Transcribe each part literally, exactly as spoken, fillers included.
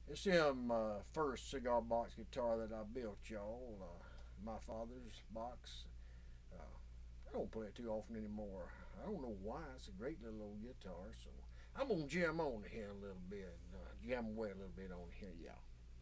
It's him uh, first cigar box guitar that I built, y'all. Uh, my father's box. Uh, I don't play it too often anymore. I don't know why. It's a great little old guitar. So I'm gonna jam on here a little bit. Uh, jam away a little bit on here, y'all.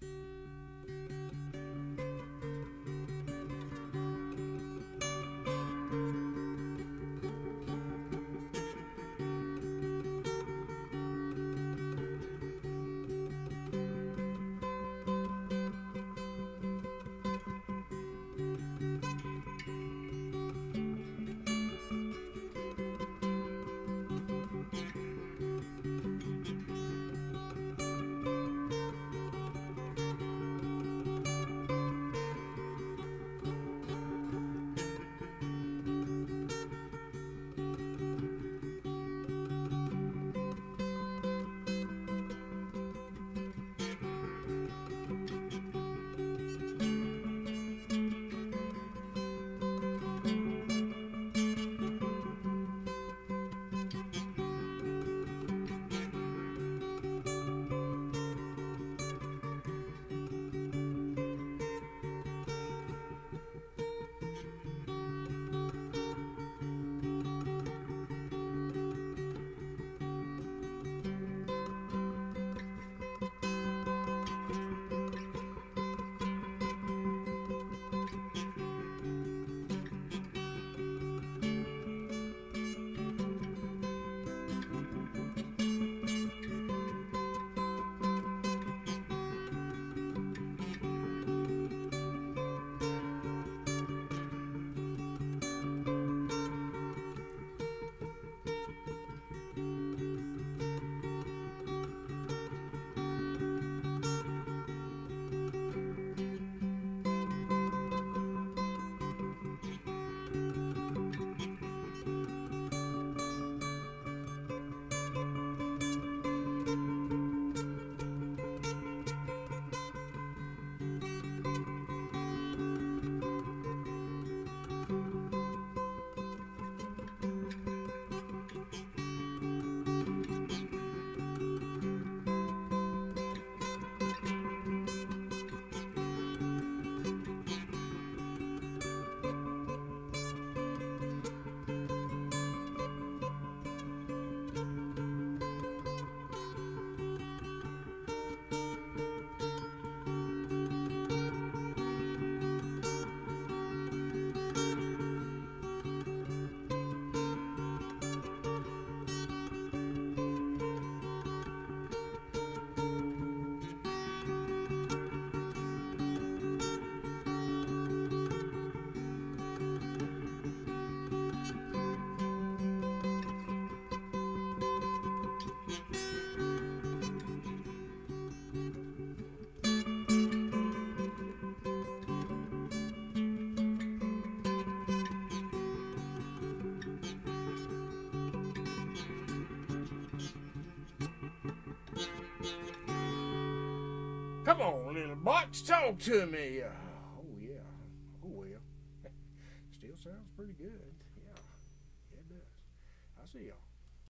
Come on, little box, talk to me. Uh, oh yeah. Oh well. Still sounds pretty good. Yeah. Yeah, it does. I see y'all.